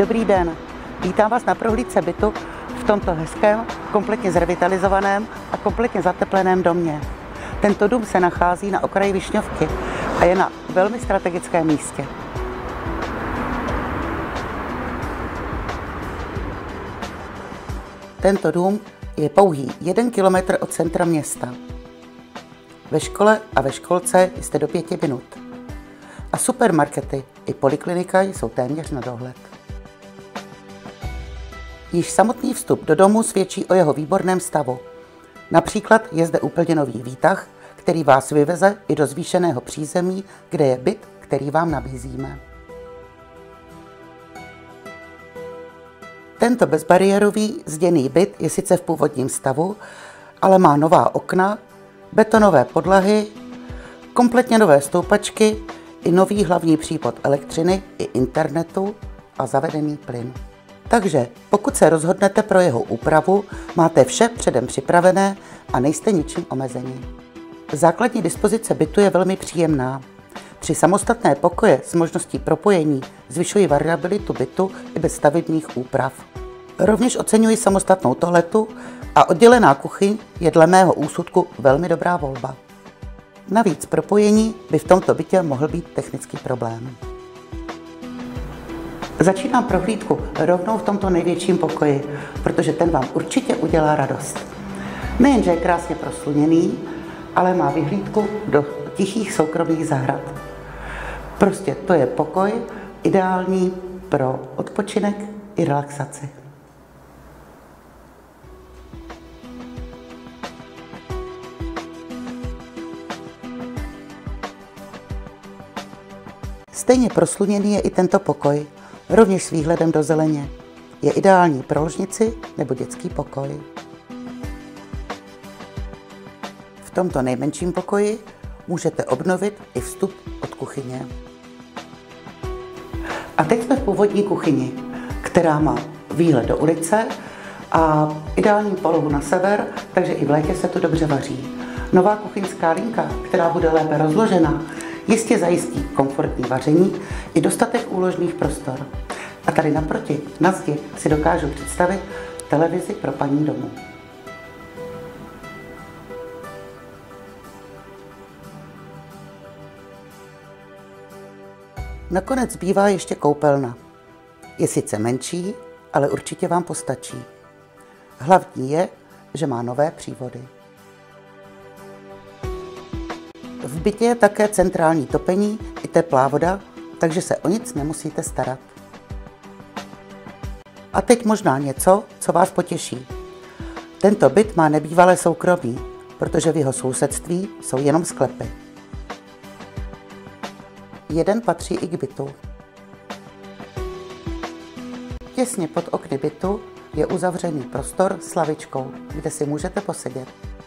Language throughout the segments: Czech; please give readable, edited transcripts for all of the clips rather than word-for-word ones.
Dobrý den, vítám vás na prohlídce bytu v tomto hezkém, kompletně zrevitalizovaném a kompletně zatepleném domě. Tento dům se nachází na okraji Višňovky a je na velmi strategickém místě. Tento dům je pouhý 1 kilometr od centra města. Ve škole a ve školce jste do 5 minut. A supermarkety i poliklinika jsou téměř na dohled. Již samotný vstup do domu svědčí o jeho výborném stavu. Například je zde úplně nový výtah, který vás vyveze i do zvýšeného přízemí, kde je byt, který vám nabízíme. Tento bezbariérový zděný byt je sice v původním stavu, ale má nová okna, betonové podlahy, kompletně nové stoupačky i nový hlavní případ elektřiny i internetu a zavedený plyn. Takže pokud se rozhodnete pro jeho úpravu, máte vše předem připravené a nejste ničím omezení. Základní dispozice bytu je velmi příjemná. 3 samostatné pokoje s možností propojení zvyšují variabilitu bytu i bez stavebních úprav. Rovněž oceňuji samostatnou toaletu a oddělená kuchyň je dle mého úsudku velmi dobrá volba. Navíc propojení by v tomto bytě mohl být technický problém. Začínám prohlídku rovnou v tomto největším pokoji, protože ten vám určitě udělá radost. Nejenže je krásně prosluněný, ale má vyhlídku do tichých soukromých zahrad. Prostě to je pokoj ideální pro odpočinek i relaxaci. Stejně prosluněný je i tento pokoj, rovněž s výhledem do zeleně. Je ideální pro ložnici nebo dětský pokoj. V tomto nejmenším pokoji můžete obnovit i vstup od kuchyně. A teď jsme v původní kuchyni, která má výhled do ulice a ideální polohu na sever, takže i v létě se tu dobře vaří. Nová kuchyňská linka, která bude lépe rozložena, jistě zajistí komfortní vaření i dostatek úložných prostor. A tady naproti, na zdi, si dokážu představit televizi pro paní domů. Nakonec zbývá ještě koupelna. Je sice menší, ale určitě vám postačí. Hlavní je, že má nové přívody. V bytě je také centrální topení i teplá voda, takže se o nic nemusíte starat. A teď možná něco, co vás potěší. Tento byt má nebývalé soukromí, protože v jeho sousedství jsou jenom sklepy. Jeden patří i k bytu. Těsně pod okny bytu je uzavřený prostor s lavičkou, kde si můžete posedět.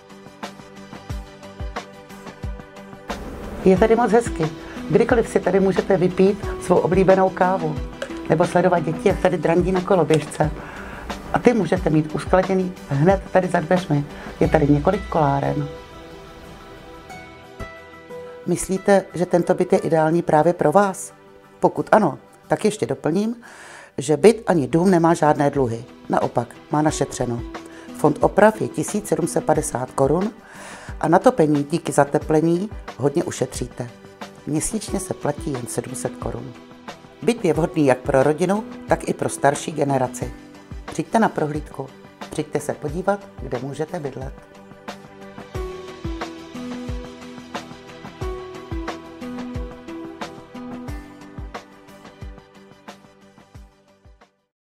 Je tady moc hezky. Kdykoliv si tady můžete vypít svou oblíbenou kávu nebo sledovat děti, jak tady drandí na koloběžce. A ty můžete mít uskladněný hned tady za dveřmi. Je tady několik koláren. Myslíte, že tento byt je ideální právě pro vás? Pokud ano, tak ještě doplním, že byt ani dům nemá žádné dluhy. Naopak, má našetřeno. Fond oprav je 1750 korun a na topení díky zateplení hodně ušetříte. Měsíčně se platí jen 700 korun. Byt je vhodný jak pro rodinu, tak i pro starší generaci. Přijďte na prohlídku, přijďte se podívat, kde můžete bydlet.